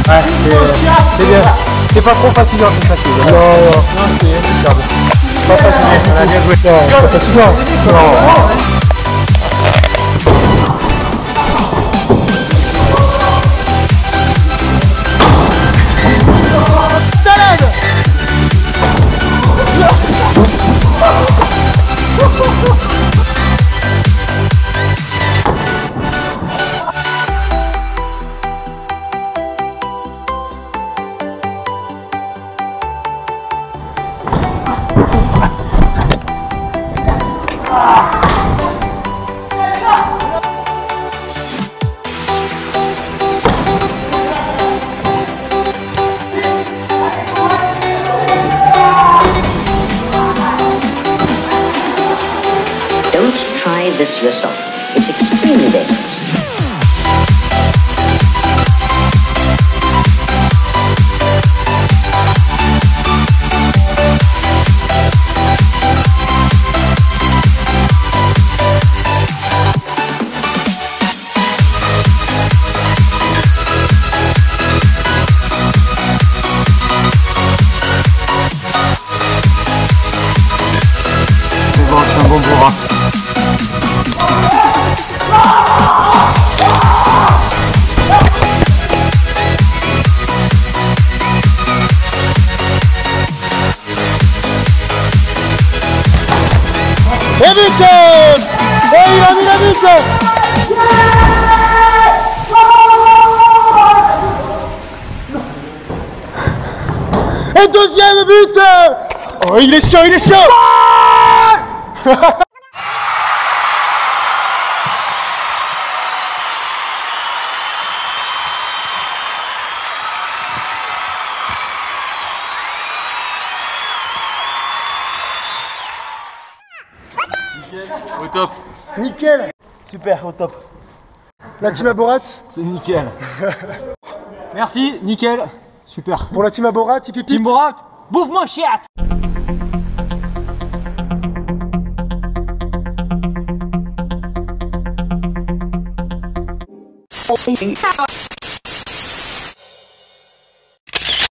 Ouais, c'est bien. C'est pas trop fatigant, c'est facile. Non, c'est pas fatigant. On a bien joué. C'est pas fatigant. Non. Don't try this yourself. It's extremely dangerous. C'est un bon bourrin. Et vite! Et il a mis la vite! Et deuxième but! Oh, il est chiant, il est chiant! Au top. Nickel! Super, au top. La team Aborat? C'est nickel. Merci, nickel. Super. Pour la team Aborat, hippie Team Borat, bouffe mon chiat. Oh,